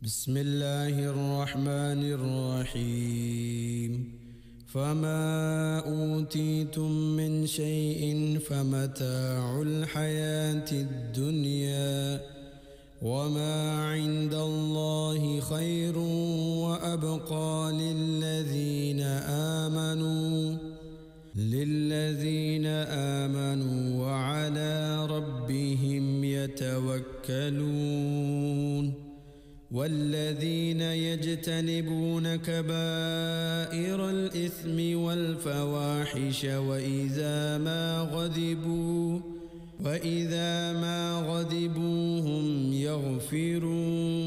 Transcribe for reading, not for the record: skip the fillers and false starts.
بسم الله الرحمن الرحيم فما أوتيتم من شيء فمتاع الحياة الدنيا وما عند الله خير وأبقى للذين آمنوا وعلى ربهم يتوكلون والذين يجتنبون كبائر الإثم والفواحش وإذا ما غضبوا هم يغفرون